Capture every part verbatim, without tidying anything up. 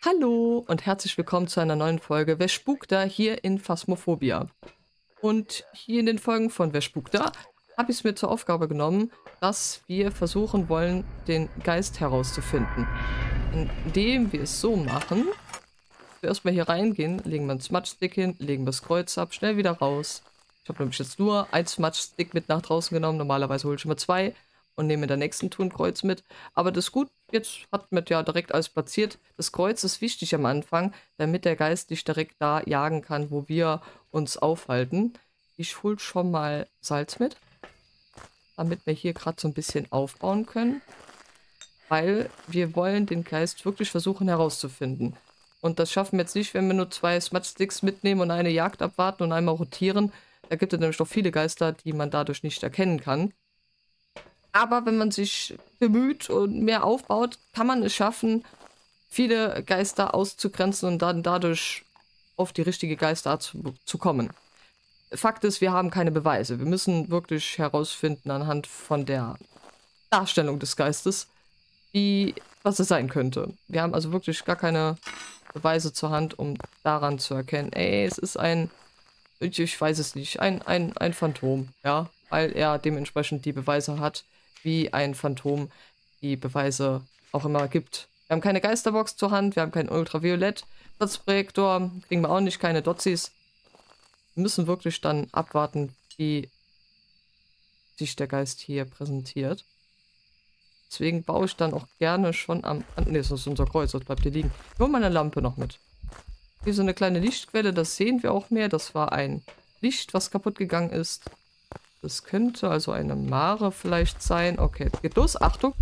Hallo und herzlich willkommen zu einer neuen Folge Wer spukt da hier in Phasmophobia. Und hier in den Folgen von Wer spukt da habe ich es mir zur Aufgabe genommen, dass wir versuchen wollen, den Geist herauszufinden. Indem wir es so machen, wir erstmal hier reingehen, legen wir einen Smudge-Stick hin, legen wir das Kreuz ab, schnell wieder raus. Ich habe nämlich jetzt nur ein Smudge-Stick mit nach draußen genommen, normalerweise hole ich immer zwei und nehme in der nächsten Tour ein Kreuz mit. Aber das ist gut, jetzt hat man ja direkt alles platziert. Das Kreuz ist wichtig am Anfang, damit der Geist nicht direkt da jagen kann, wo wir uns aufhalten. Ich hole schon mal Salz mit, damit wir hier gerade so ein bisschen aufbauen können. Weil wir wollen den Geist wirklich versuchen herauszufinden. Und das schaffen wir jetzt nicht, wenn wir nur zwei Smudge-Sticks mitnehmen und eine Jagd abwarten und einmal rotieren. Da gibt es nämlich noch viele Geister, die man dadurch nicht erkennen kann. Aber wenn man sich bemüht und mehr aufbaut, kann man es schaffen, viele Geister auszugrenzen und dann dadurch auf die richtige Geisterart zu, zu kommen. Fakt ist, wir haben keine Beweise. Wir müssen wirklich herausfinden anhand von der Darstellung des Geistes, wie, was es sein könnte. Wir haben also wirklich gar keine Beweise zur Hand, um daran zu erkennen, ey, es ist ein, ich weiß es nicht, ein, ein, ein Phantom, ja, weil er dementsprechend die Beweise hat, wie ein Phantom die Beweise auch immer gibt. Wir haben keine Geisterbox zur Hand, wir haben keinen Ultraviolett-Platzprojektor, kriegen wir auch nicht, keine Dotsies. Wir müssen wirklich dann abwarten, wie sich der Geist hier präsentiert. Deswegen baue ich dann auch gerne schon am... Ne, das ist unser Kreuz, das bleibt hier liegen. Ich hole meine Lampe noch mit. Hier so eine kleine Lichtquelle, das sehen wir auch mehr. Das war ein Licht, was kaputt gegangen ist. Das könnte also eine Mare vielleicht sein. Okay, geht los. Achtung.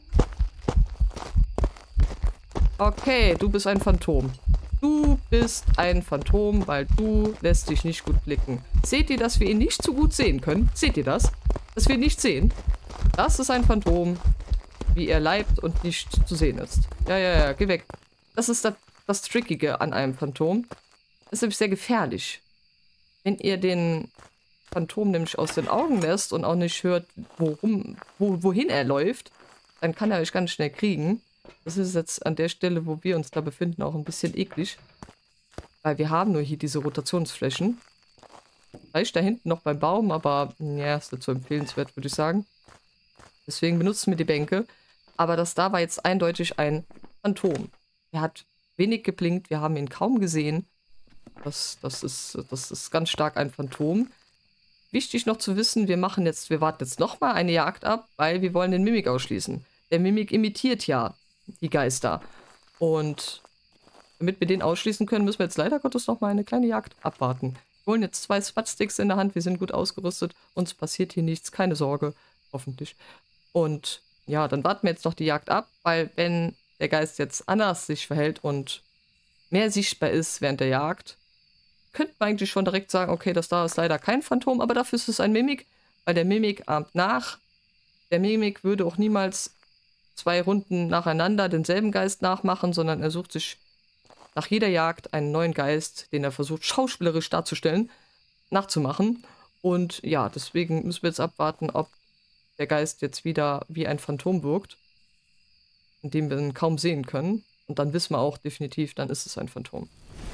Okay, du bist ein Phantom. Du bist ein Phantom, weil du lässt dich nicht gut blicken. Seht ihr, dass wir ihn nicht so gut sehen können? Seht ihr das? Dass wir ihn nicht sehen? Das ist ein Phantom, wie er leibt und nicht zu sehen ist. Ja, ja, ja, geh weg. Das ist das, das Trickige an einem Phantom. Das ist nämlich sehr gefährlich. Wenn ihr den Phantom nämlich aus den Augen lässt und auch nicht hört, worum, wo, wohin er läuft, dann kann er euch ganz schnell kriegen. Das ist jetzt an der Stelle, wo wir uns da befinden, auch ein bisschen eklig. Weil wir haben nur hier diese Rotationsflächen. Vielleicht da hinten noch beim Baum, aber ja, ist nicht so empfehlenswert, würde ich sagen. Deswegen benutzen wir die Bänke. Aber das da war jetzt eindeutig ein Phantom. Er hat wenig geblinkt, wir haben ihn kaum gesehen. Das, das, ist, das ist ganz stark ein Phantom. Wichtig noch zu wissen, wir machen jetzt, wir warten jetzt nochmal eine Jagd ab, weil wir wollen den Mimik ausschließen. Der Mimik imitiert ja die Geister. Und damit wir den ausschließen können, müssen wir jetzt leider Gottes nochmal eine kleine Jagd abwarten. Wir holen jetzt zwei Smudge-Sticks in der Hand, wir sind gut ausgerüstet, uns passiert hier nichts, keine Sorge, hoffentlich. Und ja, dann warten wir jetzt noch die Jagd ab, weil wenn der Geist jetzt anders sich verhält und mehr sichtbar ist während der Jagd, könnte man eigentlich schon direkt sagen, okay, das da ist leider kein Phantom, aber dafür ist es ein Mimik, weil der Mimik ahmt nach. Der Mimik würde auch niemals zwei Runden nacheinander denselben Geist nachmachen, sondern er sucht sich nach jeder Jagd einen neuen Geist, den er versucht schauspielerisch darzustellen, nachzumachen. Und ja, deswegen müssen wir jetzt abwarten, ob der Geist jetzt wieder wie ein Phantom wirkt, indem wir ihn kaum sehen können. Und dann wissen wir auch definitiv, dann ist es ein Phantom.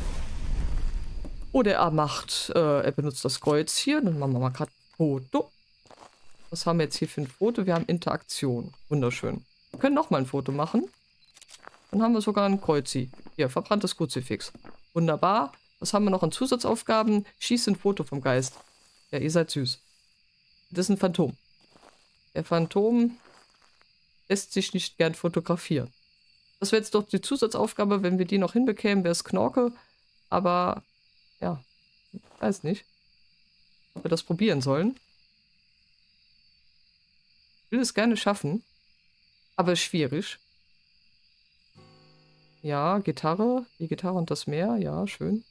Oder er macht, äh, er benutzt das Kreuz hier. Dann machen wir mal gerade Foto. Was haben wir jetzt hier für ein Foto? Wir haben Interaktion. Wunderschön. Wir können nochmal ein Foto machen. Dann haben wir sogar ein Kreuzi. Hier, verbranntes Kruzifix. Wunderbar. Was haben wir noch an Zusatzaufgaben? Schießt ein Foto vom Geist. Ja, ihr seid süß. Das ist ein Phantom. Der Phantom lässt sich nicht gern fotografieren. Das wäre jetzt doch die Zusatzaufgabe, wenn wir die noch hinbekämen, wäre es Knorke. Aber, ja, ich weiß nicht, ob wir das probieren sollen. Ich will es gerne schaffen, aber schwierig. Ja, Gitarre, die Gitarre und das Meer, ja, schön.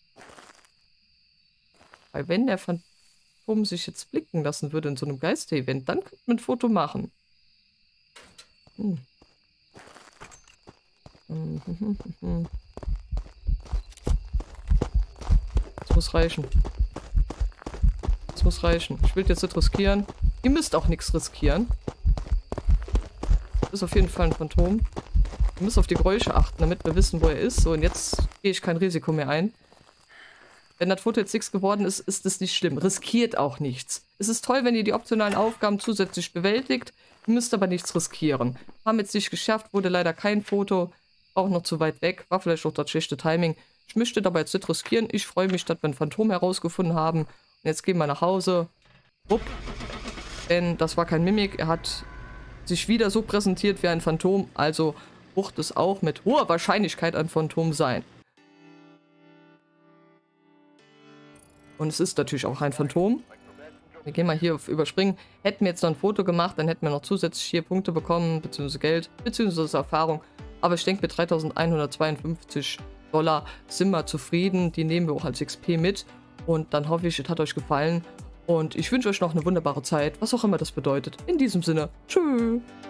Weil wenn der Phantom sich jetzt blicken lassen würde in so einem Geister-Event, dann könnte man ein Foto machen. Hm. Das muss reichen. Das muss reichen. Ich will jetzt nicht riskieren. Ihr müsst auch nichts riskieren. Das ist auf jeden Fall ein Phantom. Wir müssen auf die Geräusche achten, damit wir wissen, wo er ist. So, und jetzt gehe ich kein Risiko mehr ein. Wenn das Foto jetzt nichts geworden ist, ist es nicht schlimm. Riskiert auch nichts. Es ist toll, wenn ihr die optionalen Aufgaben zusätzlich bewältigt. Ihr müsst aber nichts riskieren. Haben jetzt nicht geschafft, wurde leider kein Foto. Auch noch zu weit weg. War vielleicht auch das schlechte Timing. Ich möchte dabei jetzt nicht riskieren. Ich freue mich, dass wir ein Phantom herausgefunden haben. Und jetzt gehen wir nach Hause. Upp. Denn das war kein Mimik. Er hat sich wieder so präsentiert wie ein Phantom. Also wird es auch mit hoher Wahrscheinlichkeit ein Phantom sein. Und es ist natürlich auch ein Phantom. Wir gehen mal hier auf Überspringen. Hätten wir jetzt noch ein Foto gemacht, dann hätten wir noch zusätzlich hier Punkte bekommen, beziehungsweise Geld, beziehungsweise Erfahrung. Aber ich denke, mit dreitausendeinhundertzweiundfünfzig Dollar sind wir zufrieden. Die nehmen wir auch als X P mit. Und dann hoffe ich, es hat euch gefallen. Und ich wünsche euch noch eine wunderbare Zeit, was auch immer das bedeutet. In diesem Sinne, tschüss.